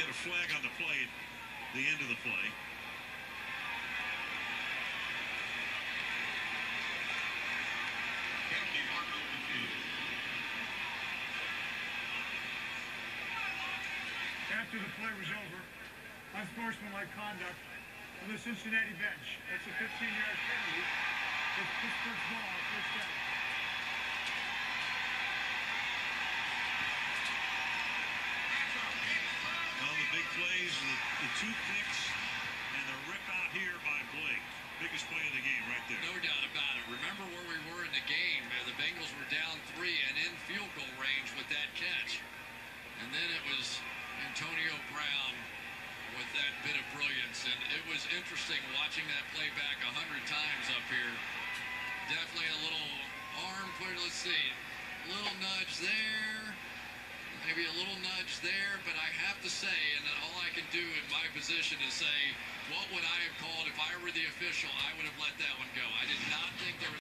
get a flag on the play at the end of the play. After the play was over, unsportsmanlike conduct on the Cincinnati bench. That's a 15-yard penalty. It's Pittsburgh's ball on first down. Well, the big plays, the two picks, and the rip out here by Blake. Biggest play of the game right there. No doubt about it. Remember where we were in the game. The Bengals were down 3 and in field goal range with that catch. And then it was Antonio Brown with that bit of brilliance. And it was interesting watching that play back 100 times up here. Definitely a little arm put, let's see, a little nudge there. Maybe a little nudge there, but I have to say, and all I can do in my position is say, what would I have called if I were the official? I would have let that one go. I did not think there was